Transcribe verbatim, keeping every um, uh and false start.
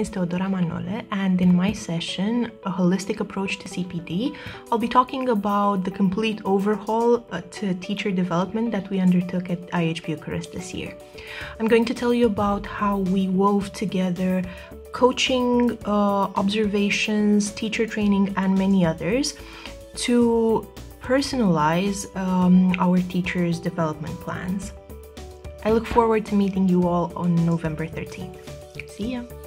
is Teodora Manole, and in my session, A Holistic Approach to C P D, I'll be talking about the complete overhaul uh, to teacher development that we undertook at I H Bucharest this year. I'm going to tell you about how we wove together coaching, uh, observations, teacher training, and many others to personalize um, our teachers' development plans. I look forward to meeting you all on November thirteenth. See ya!